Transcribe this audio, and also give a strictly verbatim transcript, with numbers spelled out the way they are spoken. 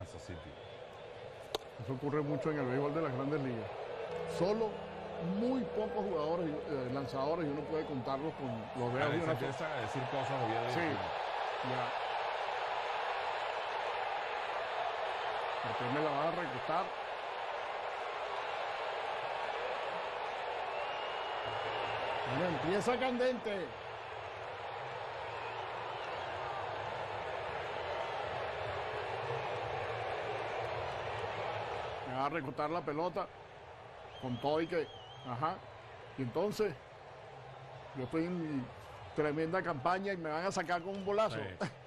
Kansas City. Eso ocurre mucho en el béisbol de las grandes ligas. Solo muy pocos jugadores, eh, lanzadores, y uno puede contarlos con los dedos de Se una sola. empiezan a decir cosas Oviedo. Sí, ya. Porque me la va a recostar. Bueno, empieza candente. Me va a recortar la pelota con todo y que, ajá, y entonces yo estoy en mi tremenda campaña y me van a sacar con un bolazo. Sí.